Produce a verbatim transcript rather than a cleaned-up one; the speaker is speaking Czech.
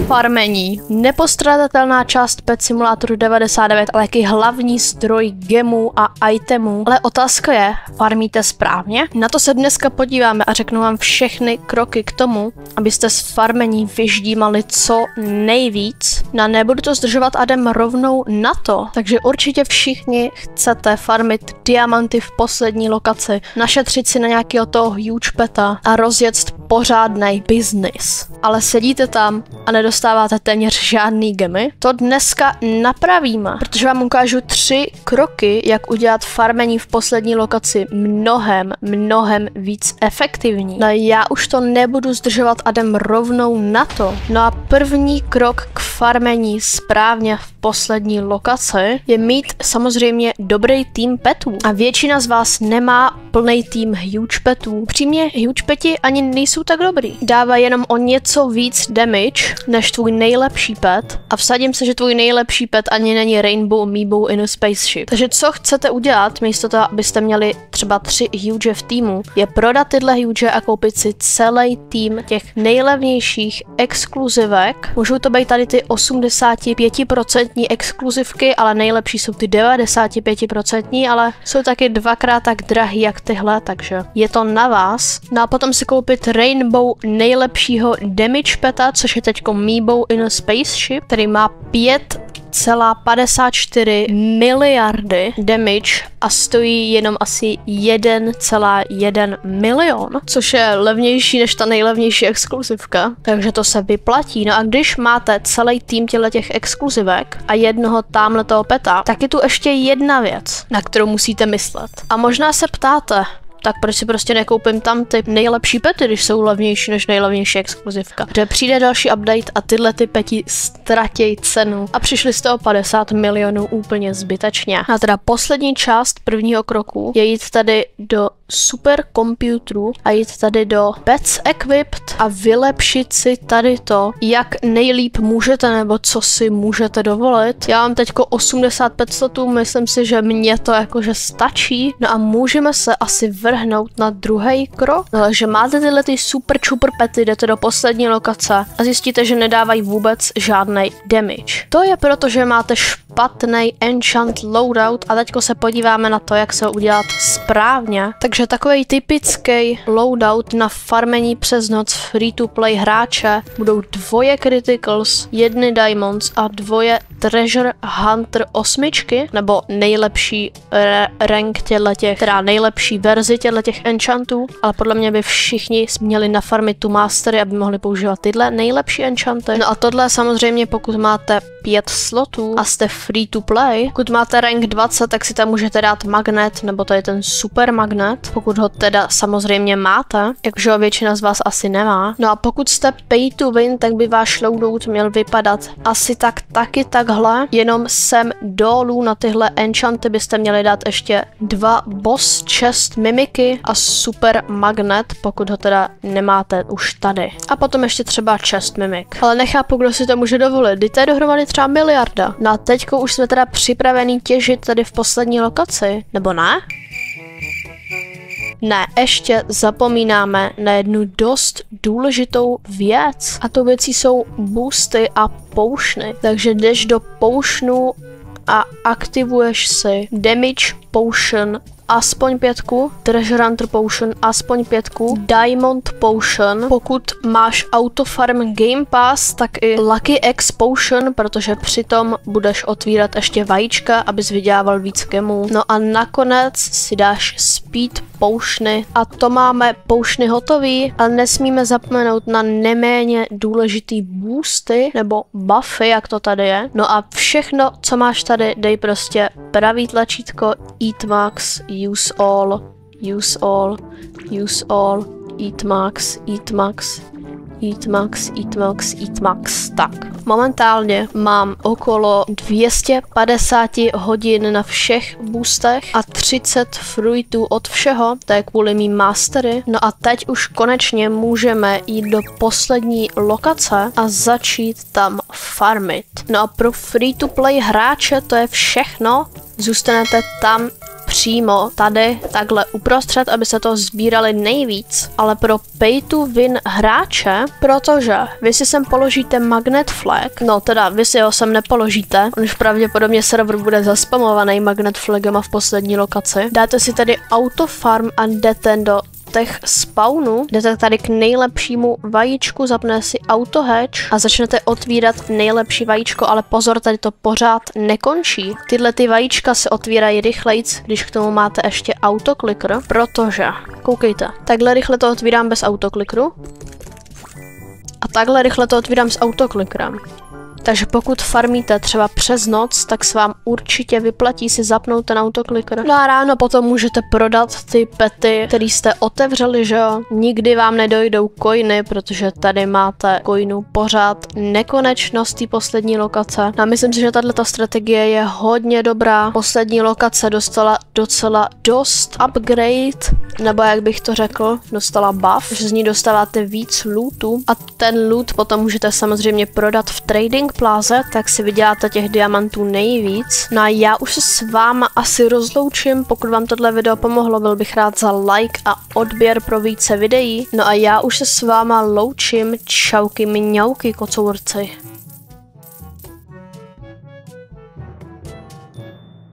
farmení. Nepostradatelná část Pet Simulatoru devadesát devět, ale jaký hlavní zdroj gemů a itemů. Ale otázka je, farmíte správně? Na to se dneska podíváme a řeknu vám všechny kroky k tomu, abyste z farmení vyždímali co nejvíc. No nebudu to zdržovat a jdem rovnou na to. Takže určitě všichni chcete farmit diamanty v poslední lokaci, našetřit si na nějakého toho huge peta a rozjet pořádnej biznis. Ale sedíte tam a nedostáváte téměř žádný gemy. To dneska napravíme, protože vám ukážu tři kroky, jak udělat farmení v poslední lokaci mnohem, mnohem víc efektivní. No já už to nebudu zdržovat a jdem rovnou na to. No a první krok k farmení správně v poslední lokaci je mít samozřejmě dobrý tým petů. A většina z vás nemá plný tým huge petů. Přímě huge peti ani nejsou tak dobrý. Dává jenom o něco víc damage než tvůj nejlepší pet a vsadím se, že tvůj nejlepší pet ani není Rainbow Amiibo in a Spaceship. Takže co chcete udělat, místo toho, abyste měli třeba tři huge v týmu, je prodat tyhle huge a koupit si celý tým těch nejlevnějších exkluzivek. Můžou to být tady ty osmdesát pět procent exkluzivky, ale nejlepší jsou ty devadesát pět procent, ale jsou taky dvakrát tak drahý jak tyhle, takže je to na vás. No a potom si koupit Rainbow nejlepšího damage peta, což je teďko Amiibo in a Spaceship, který má pět celá padesát čtyři miliardy damage a stojí jenom asi jedna celá jedna milion, což je levnější než ta nejlevnější exkluzivka, takže to se vyplatí. No a když máte celý tým těch exkluzivek a jednoho támhletoho peta, tak je tu ještě jedna věc, na kterou musíte myslet. A možná se ptáte, tak proč si prostě nekoupím tam ty nejlepší pety, když jsou levnější než nejlevnější exkluzivka. Kde přijde další update a tyhle ty peti ztratějí cenu a přišli z toho padesát milionů úplně zbytečně. A teda poslední část prvního kroku je jít tady do superkomputeru a jít tady do Pets Equipped a vylepšit si tady to, jak nejlíp můžete nebo co si můžete dovolit. Já mám teďko osmdesát pět slotů, myslím si, že mě to jakože stačí. No a můžeme se asi vrhnout na druhý krok, no, že máte tyhle ty super čuper pety, jdete do poslední lokace a zjistíte, že nedávají vůbec žádný damage. To je proto, že máte špatný enchant loadout a teďko se podíváme na to, jak se ho udělat správně. Takže takový typický loadout na farmení přes noc free-to-play hráče budou dvoje criticals, jedny diamonds a dvoje treasure hunter osmičky, nebo nejlepší rank těchto, teda nejlepší verzi těchto enchantů, ale podle mě by všichni měli nafarmit tu mastery, aby mohli používat tyhle nejlepší enchanty. No a tohle samozřejmě, pokud máte pět slotů a jste free to play, pokud máte rank dvacet, tak si tam můžete dát magnet, nebo to je ten super magnet, pokud ho teda samozřejmě máte, jakže ho většina z vás asi nemá. No a pokud jste pay to win, tak by váš loadout měl vypadat asi tak taky takhle, jenom sem dolů na tyhle enchanty byste měli dát ještě dva boss chest mimiky a super magnet, pokud ho teda nemáte už tady. A potom ještě třeba chest mimik. Ale nechápu, kdo si to může dovolit. Kdy to je dohromady třeba miliarda. No a teďko už jsme teda připravení těžit tady v poslední lokaci, nebo ne? Ne, ještě zapomínáme na jednu dost důležitou věc. A tou věcí jsou boosty a potiony. Takže jdeš do potionu a aktivuješ si damage potion aspoň pětku, treasure hunter potion aspoň pětku, diamond potion, pokud máš autofarm game pass, tak i lucky x potion, protože přitom budeš otvírat ještě vajíčka, abys vydělával víc gemů. No a nakonec si dáš speed potiony a to máme potiony hotový, ale nesmíme zapomenout na neméně důležitý boosty nebo buffy, jak to tady je. No a všechno, co máš tady, dej prostě pravý tlačítko eat max, use all, use all, use all, eat max, eat max, eat max, eat max, eat max. Tak, momentálně mám okolo dvě stě padesát hodin na všech boostech a třicet fruitů od všeho, to je kvůli mým mastery. No a teď už konečně můžeme jít do poslední lokace a začít tam farmit. No a pro free to play hráče to je všechno. Zůstanete tam přímo tady, takhle uprostřed, aby se to sbírali nejvíc, ale pro pay to win hráče, protože vy si sem položíte magnet flag, no teda vy si ho sem nepoložíte, on už pravděpodobně server bude zaspamovaný magnet flagama v poslední lokaci. Dáte si tady auto farm a jdete do těch spawnů, jdete tady k nejlepšímu vajíčku, zapne si auto hatch a začnete otvírat nejlepší vajíčko, ale pozor, tady to pořád nekončí. Tyhle ty vajíčka se otvírají rychlejc, když k tomu máte ještě autoklikr, protože, koukejte, takhle rychle to otvírám bez autoklikru a takhle rychle to otvírám s autoklikrem. Takže pokud farmíte třeba přes noc, tak se vám určitě vyplatí si zapnout ten autokliker. No a ráno potom můžete prodat ty pety, který jste otevřeli, že jo? Nikdy vám nedojdou coiny, protože tady máte coinů pořád nekonečnost té poslední lokace. No a myslím si, že tato strategie je hodně dobrá. Poslední lokace dostala docela dost upgrade, nebo jak bych to řekl, dostala buff, že z ní dostáváte víc lootu a ten loot potom můžete samozřejmě prodat v trading pláze, tak si vyděláte těch diamantů nejvíc. No a já už se s váma asi rozloučím, pokud vám tohle video pomohlo, byl bych rád za like a odběr pro více videí. No a já už se s váma loučím, čauky mňauky kocourci.